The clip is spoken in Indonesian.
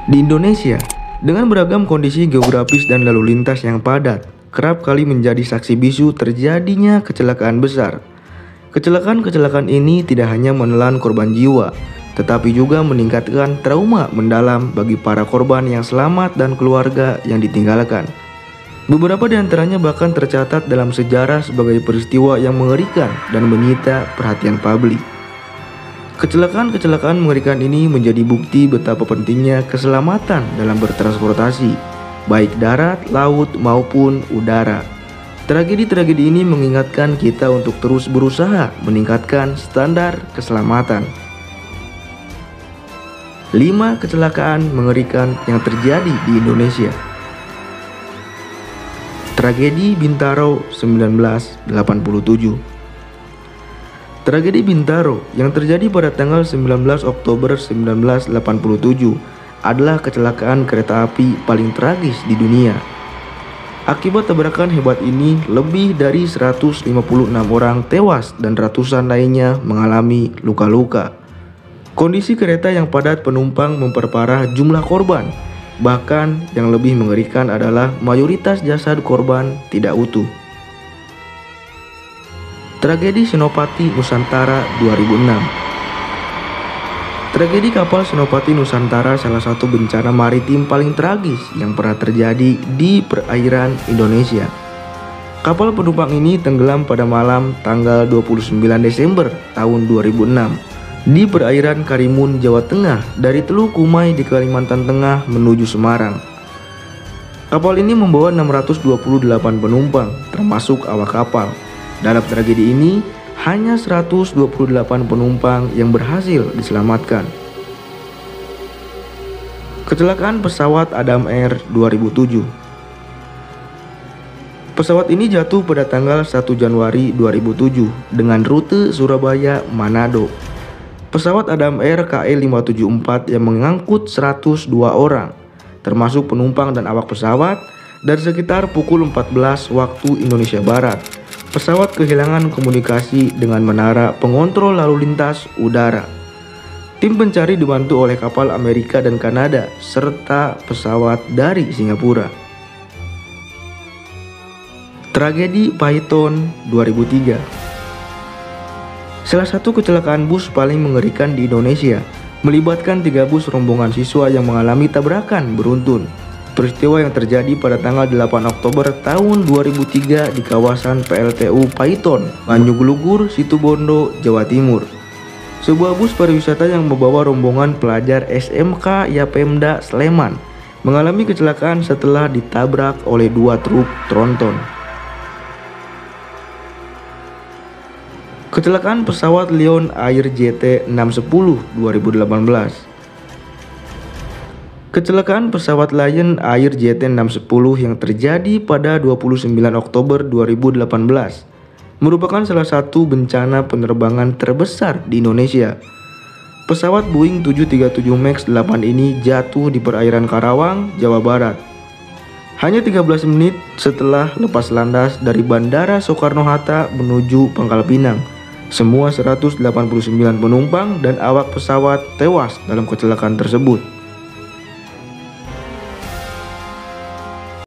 Di Indonesia, dengan beragam kondisi geografis dan lalu lintas yang padat, kerap kali menjadi saksi bisu terjadinya kecelakaan besar. Kecelakaan-kecelakaan ini tidak hanya menelan korban jiwa, tetapi juga meningkatkan trauma mendalam bagi para korban yang selamat dan keluarga yang ditinggalkan. Beberapa di antaranya bahkan tercatat dalam sejarah sebagai peristiwa yang mengerikan dan menyita perhatian publik. Kecelakaan-kecelakaan mengerikan ini menjadi bukti betapa pentingnya keselamatan dalam bertransportasi, baik darat, laut, maupun udara. Tragedi-tragedi ini mengingatkan kita untuk terus berusaha meningkatkan standar keselamatan. 5 kecelakaan mengerikan yang terjadi di Indonesia. Tragedi Bintaro 1987. Tragedi Bintaro yang terjadi pada tanggal 19 Oktober 1987 adalah kecelakaan kereta api paling tragis di dunia. Akibat tabrakan hebat ini, lebih dari 156 orang tewas dan ratusan lainnya mengalami luka-luka. Kondisi kereta yang padat penumpang memperparah jumlah korban. Bahkan yang lebih mengerikan adalah mayoritas jasad korban tidak utuh. Tragedi Senopati Nusantara 2006. Tragedi kapal Senopati Nusantara salah satu bencana maritim paling tragis yang pernah terjadi di perairan Indonesia. Kapal penumpang ini tenggelam pada malam tanggal 29 Desember tahun 2006 di perairan Karimun, Jawa Tengah dari Teluk Kumai di Kalimantan Tengah menuju Semarang. Kapal ini membawa 628 penumpang, termasuk awak kapal. Dalam tragedi ini, hanya 128 penumpang yang berhasil diselamatkan. Kecelakaan pesawat Adam Air 2007. Pesawat ini jatuh pada tanggal 1 Januari 2007 dengan rute Surabaya-Manado. Pesawat Adam Air KE574 yang mengangkut 102 orang, termasuk penumpang dan awak pesawat, dan sekitar pukul 14 waktu Indonesia Barat. Pesawat kehilangan komunikasi dengan menara pengontrol lalu lintas udara. Tim pencari dibantu oleh kapal Amerika dan Kanada serta pesawat dari Singapura. Tragedi Python 2003. Salah satu kecelakaan bus paling mengerikan di Indonesia melibatkan 3 bus rombongan siswa yang mengalami tabrakan beruntun. Peristiwa yang terjadi pada tanggal 8 Oktober tahun 2003 di kawasan PLTU Python, Banyuglugur, Situbondo, Jawa Timur. Sebuah bus pariwisata yang membawa rombongan pelajar SMK Yapemda Sleman mengalami kecelakaan setelah ditabrak oleh 2 truk tronton. Kecelakaan pesawat Lion Air JT 610 2018. Kecelakaan pesawat Lion Air JT610 yang terjadi pada 29 Oktober 2018 merupakan salah satu bencana penerbangan terbesar di Indonesia. Pesawat Boeing 737 MAX 8 ini jatuh di perairan Karawang, Jawa Barat. Hanya 13 menit setelah lepas landas dari Bandara Soekarno-Hatta menuju Pangkal Pinang, semua 189 penumpang dan awak pesawat tewas dalam kecelakaan tersebut.